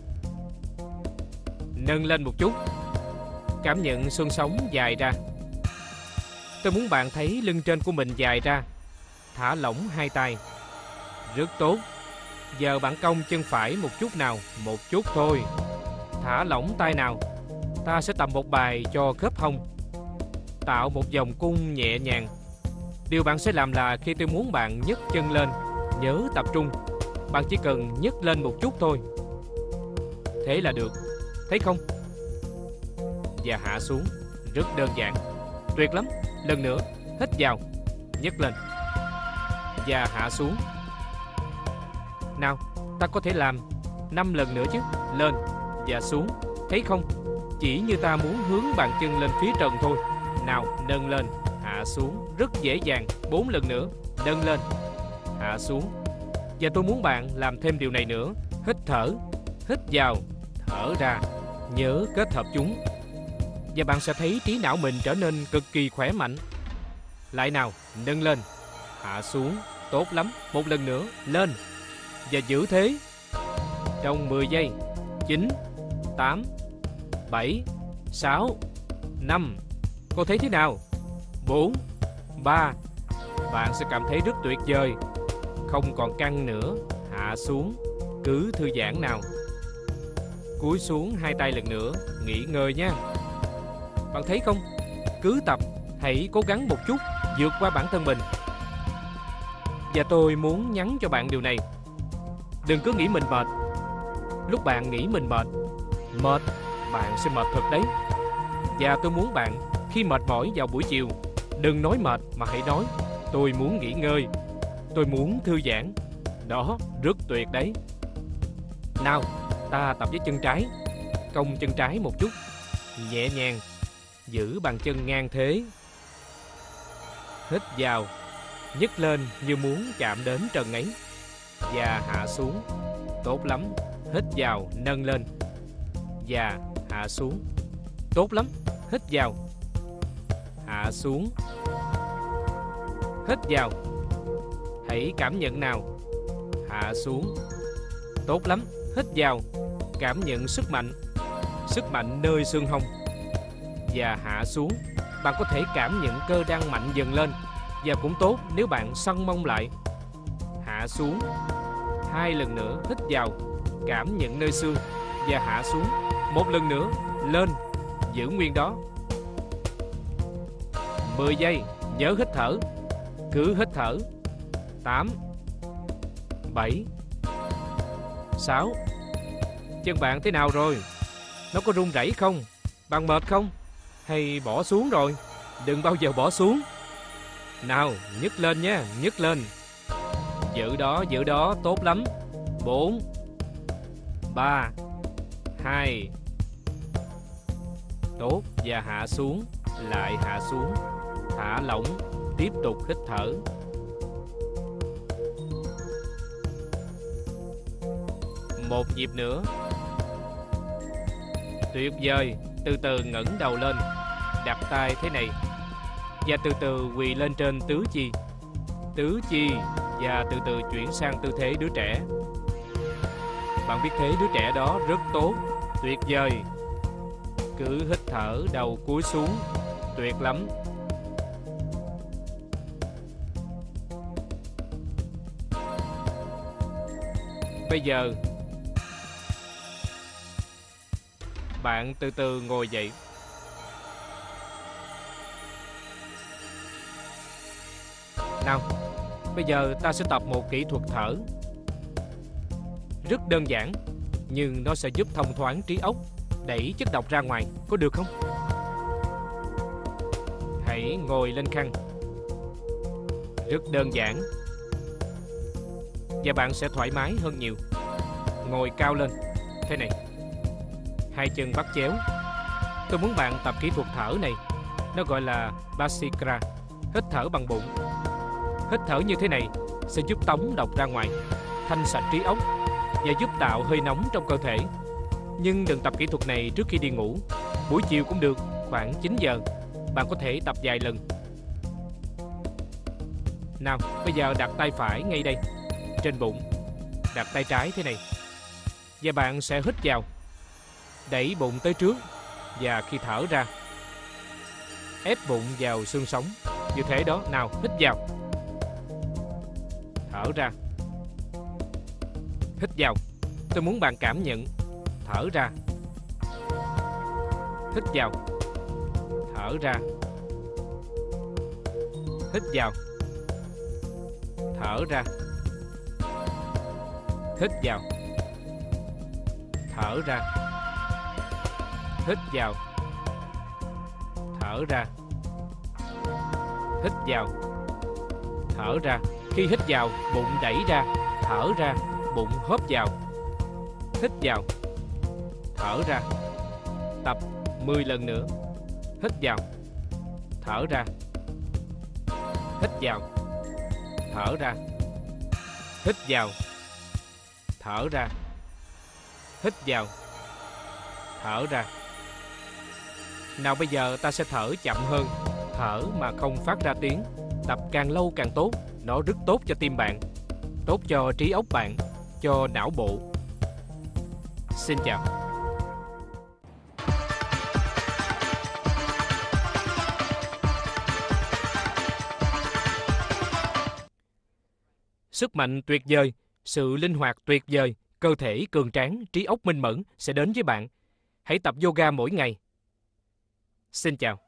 Nâng lên một chút. Cảm nhận xương sống dài ra. Tôi muốn bạn thấy lưng trên của mình dài ra. Thả lỏng hai tay. Rất tốt. Giờ bạn cong chân phải một chút nào. Một chút thôi. Thả lỏng tay nào. Ta sẽ tập một bài cho khớp hông. Tạo một vòng cung nhẹ nhàng. Điều bạn sẽ làm là khi tôi muốn bạn nhấc chân lên, nhớ tập trung. Bạn chỉ cần nhấc lên một chút thôi. Thế là được. Thấy không? Và hạ xuống. Rất đơn giản. Tuyệt lắm. Lần nữa. Hít vào, nhấc lên và hạ xuống. Nào, ta có thể làm năm lần nữa chứ. Lên và xuống. Thấy không? Chỉ như ta muốn hướng bàn chân lên phía trần thôi. Nào, nâng lên, hạ xuống. Rất dễ dàng. Bốn lần nữa. Nâng lên, hạ xuống. Và tôi muốn bạn làm thêm điều này nữa. Hít thở. Hít vào, thở ra. Nhớ kết hợp chúng. Và bạn sẽ thấy trí não mình trở nên cực kỳ khỏe mạnh. Lại nào, nâng lên, hạ xuống. Tốt lắm. Một lần nữa. Lên và giữ thế trong mười giây. Chín, tám, bảy, sáu, năm. Cô thấy thế nào? Bốn, ba. Bạn sẽ cảm thấy rất tuyệt vời. Không còn căng nữa. Hạ xuống. Cứ thư giãn nào. Cúi xuống hai tay lần nữa. Nghỉ ngơi nha. Bạn thấy không? Cứ tập. Hãy cố gắng một chút vượt qua bản thân mình. Và tôi muốn nhắn cho bạn điều này. Đừng cứ nghĩ mình mệt. Lúc bạn nghĩ mình mệt, mệt, bạn sẽ mệt thật đấy. Và tôi muốn bạn khi mệt mỏi vào buổi chiều, đừng nói mệt mà hãy nói tôi muốn nghỉ ngơi, tôi muốn thư giãn. Đó, rất tuyệt đấy. Nào, ta tập với chân trái. Cong chân trái một chút. Nhẹ nhàng. Giữ bàn chân ngang thế. Hít vào, nhấc lên như muốn chạm đến trần ấy. Và hạ xuống. Tốt lắm. Hít vào, nâng lên. Và hạ xuống. Tốt lắm. Hít vào, hạ xuống. Hít vào. Hãy cảm nhận nào. Hạ xuống. Tốt lắm. Hít vào. Cảm nhận sức mạnh. Sức mạnh nơi xương hông. Và hạ xuống. Bạn có thể cảm nhận cơ đang mạnh dần lên. Và cũng tốt nếu bạn xăng mông lại. Hạ xuống. Hai lần nữa. Hít vào. Cảm nhận nơi xương. Và hạ xuống. Một lần nữa. Lên. Giữ nguyên đó. Mười giây. Nhớ hít thở. Cứ hít thở. Tám, bảy, sáu. Chân bạn thế nào rồi? Nó có run rẩy không? Bạn mệt không? Hay bỏ xuống rồi? Đừng bao giờ bỏ xuống. Nào, nhấc lên nhé, nhấc lên. Giữ đó, giữ đó, tốt lắm. Bốn, ba, hai. Tốt, và hạ xuống. Lại hạ xuống. Thả lỏng. Tiếp tục hít thở. Một nhịp nữa. Tuyệt vời. Từ từ ngẩng đầu lên. Đặt tay thế này. Và từ từ quỳ lên trên tứ chi. Tứ chi. Và từ từ chuyển sang tư thế đứa trẻ. Bạn biết thế đứa trẻ đó rất tốt. Tuyệt vời. Cứ hít thở, đầu cúi xuống. Tuyệt lắm. Bây giờ bạn từ từ ngồi dậy. Nào, bây giờ ta sẽ tập một kỹ thuật thở. Rất đơn giản, nhưng nó sẽ giúp thông thoáng trí óc, đẩy chất độc ra ngoài. Có được không? Hãy ngồi lên khăn. Rất đơn giản. Và bạn sẽ thoải mái hơn nhiều. Ngồi cao lên. Thế này. Hai chân bắt chéo. Tôi muốn bạn tập kỹ thuật thở này. Nó gọi là Bhaskara. Hít thở bằng bụng. Hít thở như thế này sẽ giúp tống độc ra ngoài, thanh sạch trí óc và giúp tạo hơi nóng trong cơ thể. Nhưng đừng tập kỹ thuật này trước khi đi ngủ. Buổi chiều cũng được, khoảng chín giờ. Bạn có thể tập vài lần. Nào, bây giờ đặt tay phải ngay đây, trên bụng. Đặt tay trái thế này. Và bạn sẽ hít vào. Đẩy bụng tới trước. Và khi thở ra, ép bụng vào xương sống. Như thế đó. Nào, hít vào. Thở ra. Hít vào. Tôi muốn bạn cảm nhận. Thở ra. Hít vào. Thở ra. Hít vào. Thở ra. Hít vào. Thở ra. Hít vào. thở ra. Hít vào, thở ra. Khi hít vào, bụng đẩy ra, thở ra, bụng hóp vào. Hít vào, thở ra. Tập mười lần nữa. Hít vào, thở ra. Hít vào, thở ra. Hít vào, thở ra. Hít vào, thở ra. Nào bây giờ ta sẽ thở chậm hơn, thở mà không phát ra tiếng. Tập càng lâu càng tốt. Nó rất tốt cho tim bạn, tốt cho trí óc bạn, cho não bộ. Xin chào. Sức mạnh tuyệt vời, sự linh hoạt tuyệt vời, cơ thể cường tráng, trí óc minh mẫn sẽ đến với bạn. Hãy tập yoga mỗi ngày. Xin chào.